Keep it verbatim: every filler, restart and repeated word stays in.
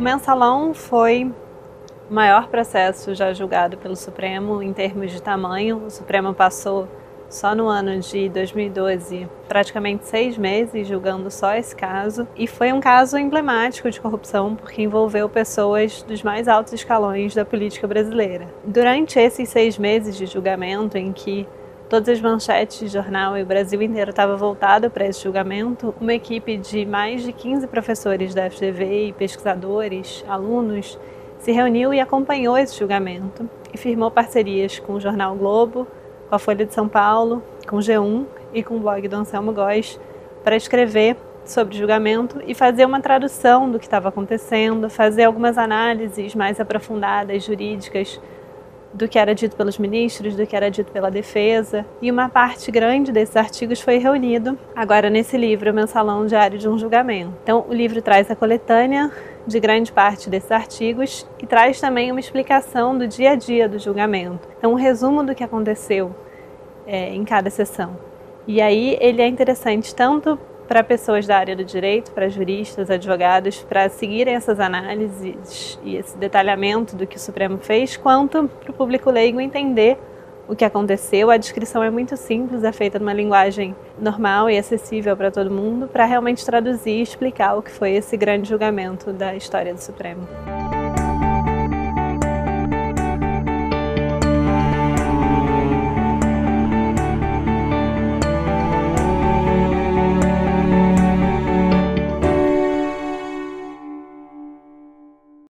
Mensalão foi o maior processo já julgado pelo Supremo em termos de tamanho. O Supremo passou só no ano de dois mil e doze praticamente seis meses julgando só esse caso, e foi um caso emblemático de corrupção porque envolveu pessoas dos mais altos escalões da política brasileira. Durante esses seis meses de julgamento, em que todas as manchetes de jornal e o Brasil inteiro estava voltado para esse julgamento, uma equipe de mais de quinze professores da F G V e pesquisadores, alunos, se reuniu e acompanhou esse julgamento e firmou parcerias com o jornal Globo, com a Folha de São Paulo, com o G um e com o blog do Anselmo Góes para escrever sobre o julgamento e fazer uma tradução do que estava acontecendo, fazer algumas análises mais aprofundadas, jurídicas, do que era dito pelos ministros, do que era dito pela defesa, e uma parte grande desses artigos foi reunido agora nesse livro, Mensalão Diário de um Julgamento. Então o livro traz a coletânea de grande parte desses artigos e traz também uma explicação do dia a dia do julgamento. Então um resumo do que aconteceu é, em cada sessão. E aí ele é interessante tanto para pessoas da área do direito, para juristas, advogados, para seguirem essas análises e esse detalhamento do que o Supremo fez, quanto para o público leigo entender o que aconteceu. A descrição é muito simples, é feita numa linguagem normal e acessível para todo mundo, para realmente traduzir e explicar o que foi esse grande julgamento da história do Supremo.